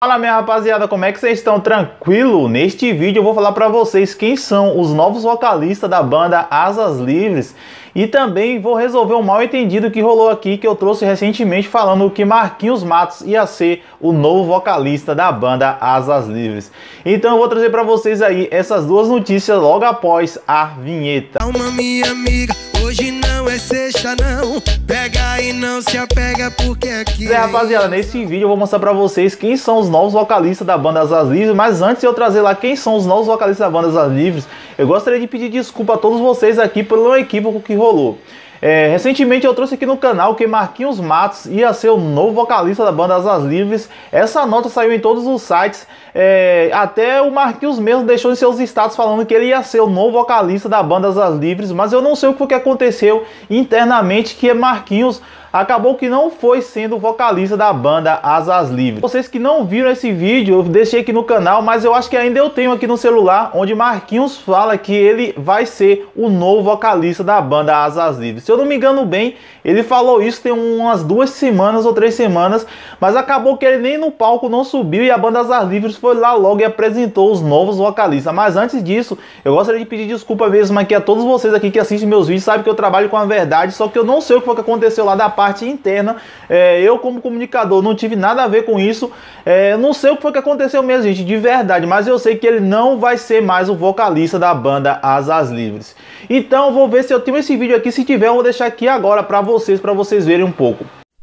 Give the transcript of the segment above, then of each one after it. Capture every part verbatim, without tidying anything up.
Fala minha rapaziada, como é que vocês estão? Tranquilo? Neste vídeo eu vou falar pra vocês quem são os novos vocalistas da banda Asas Livres e também vou resolver um mal entendido que rolou aqui, que eu trouxe recentemente falando que Marquinhos Matos ia ser o novo vocalista da banda Asas Livres. Então eu vou trazer pra vocês aí essas duas notícias logo após a vinheta. Calma minha amiga, hoje não é sexta não, pega e não se apega porque aqui... É, rapaziada, nesse vídeo eu vou mostrar pra vocês quem são os novos vocalistas da banda Asas Livres, mas antes de eu trazer lá quem são os novos vocalistas da banda Asas Livres, eu gostaria de pedir desculpa a todos vocês aqui pelo equívoco que rolou. É, recentemente eu trouxe aqui no canal que Marquinhos Matos ia ser o novo vocalista da banda Asas Livres. Essa nota saiu em todos os sites, é, até o Marquinhos mesmo deixou em seus status falando que ele ia ser o novo vocalista da banda Asas Livres, mas eu não sei o que foi que aconteceu internamente, que Marquinhos acabou que não foi sendo vocalista da banda Asas Livres. Vocês que não viram esse vídeo, eu deixei aqui no canal, mas eu acho que ainda eu tenho aqui no celular, onde Marquinhos fala que ele vai ser o novo vocalista da banda Asas Livres. Se eu não me engano bem, ele falou isso tem umas duas semanas ou três semanas, mas acabou que ele nem no palco não subiu e a banda Asas Livres foi lá logo e apresentou os novos vocalistas. Mas antes disso, eu gostaria de pedir desculpa mesmo aqui a todos vocês aqui que assistem meus vídeos, sabem que eu trabalho com a verdade, só que eu não sei o que foi que aconteceu lá da parte parte interna, é, eu como comunicador não tive nada a ver com isso, é, não sei o que foi que aconteceu mesmo, gente, de verdade, mas eu sei que ele não vai ser mais o vocalista da banda Asas Livres. Então eu vou ver se eu tenho esse vídeo aqui, se tiver eu vou deixar aqui agora pra vocês, pra vocês verem um pouco.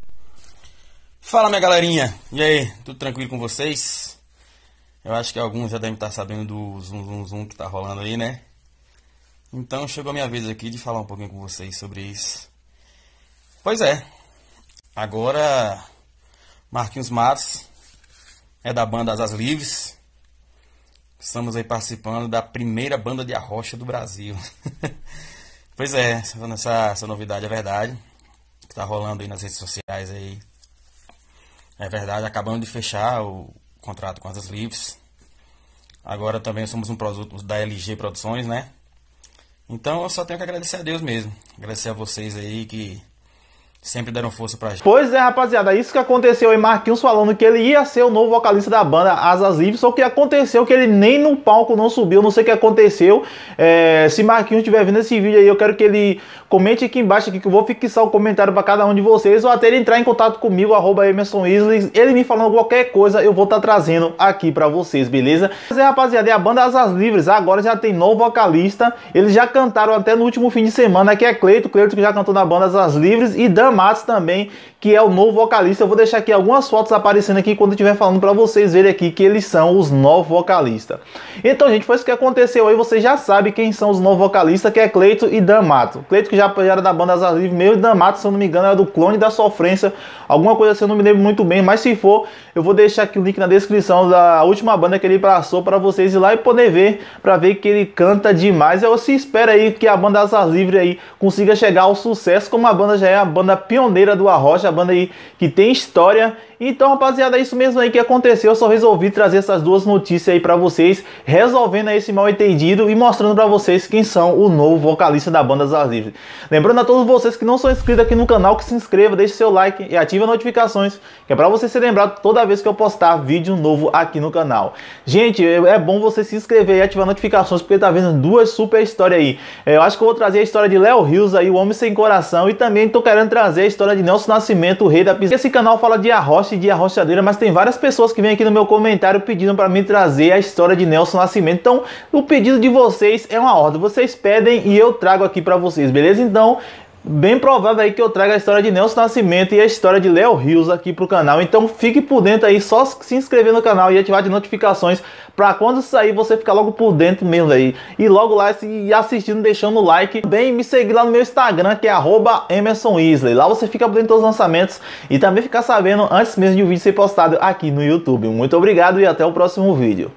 Fala minha galerinha, e aí, tudo tranquilo com vocês? Eu acho que alguns já devem estar sabendo do zoom zoom zoom que tá rolando aí, né? Então chegou a minha vez aqui de falar um pouquinho com vocês sobre isso. Pois é, agora Marquinhos Matos é da banda Asas Livres. Estamos aí participando da primeira banda de arrocha do Brasil. Pois é, essa, essa novidade é verdade, que tá rolando aí nas redes sociais aí. É verdade, acabamos de fechar o contrato com Asas Livres. Agora também somos um produto da L G Produções, né? Então eu só tenho que agradecer a Deus mesmo. Agradecer a vocês aí que sempre deram força pra gente. Pois é, rapaziada, isso que aconteceu aí, Marquinhos falando que ele ia ser o novo vocalista da banda Asas Livres, só que aconteceu que ele nem no palco não subiu, não sei o que aconteceu. É, se Marquinhos estiver vendo esse vídeo aí, eu quero que ele comente aqui embaixo aqui, que eu vou fixar o comentário pra cada um de vocês, ou até ele entrar em contato comigo, arroba Emerson Isley, ele me falando qualquer coisa, eu vou estar tá trazendo aqui pra vocês, beleza? Pois é, rapaziada, e a banda Asas Livres agora já tem novo vocalista, eles já cantaram até no último fim de semana, que é Cleito, Cleito que já cantou na banda Asas Livres, e Dan Matos também, que é o novo vocalista. Eu vou deixar aqui algumas fotos aparecendo aqui quando eu estiver falando para vocês verem aqui que eles são os novos vocalistas. Então, gente, foi isso que aconteceu aí. Vocês já sabem quem são os novos vocalistas, que é Cleito e Dan Matos. Cleito que já era da banda Asas Livres mesmo, e Dan Matos, se eu não me engano, era do Clone da Sofrência, alguma coisa assim, eu não me lembro muito bem, mas se for, eu vou deixar aqui o link na descrição da última banda que ele passou para vocês ir lá e poder ver, para ver que ele canta demais. Eu se espera aí que a banda Asas Livres aí consiga chegar ao sucesso, como a banda já é a banda pioneira do arrocha, a banda aí que tem história. Então, rapaziada, é isso mesmo aí que aconteceu. Eu só resolvi trazer essas duas notícias aí pra vocês, resolvendo aí esse mal entendido e mostrando pra vocês quem são o novo vocalista da banda Asas Livres. Lembrando a todos vocês que não são inscritos aqui no canal, que se inscreva, deixe seu like e ative as notificações, que é pra você ser lembrado toda vez que eu postar vídeo novo aqui no canal. Gente, é bom você se inscrever e ativar notificações, porque tá vendo duas super histórias aí. Eu acho que eu vou trazer a história de Léo Rios aí, o Homem Sem Coração, e também tô querendo trazer a história de Nelson Nascimento, o Rei da Pista. Esse canal fala de arrocha e de arrochadeira, mas tem várias pessoas que vêm aqui no meu comentário pedindo para mim trazer a história de Nelson Nascimento. Então, o pedido de vocês é uma ordem. Vocês pedem e eu trago aqui para vocês, beleza? Então, bem provável aí que eu traga a história de Nelson Nascimento e a história de Léo Rios aqui pro canal. Então fique por dentro aí, só se inscrever no canal e ativar de notificações para quando sair você ficar logo por dentro mesmo aí. E logo lá se assistindo, deixando o like. Também me seguir lá no meu Instagram, que é arroba Emerson Isley. Lá você fica por dentro dos lançamentos e também ficar sabendo antes mesmo de o vídeo ser postado aqui no YouTube. Muito obrigado e até o próximo vídeo.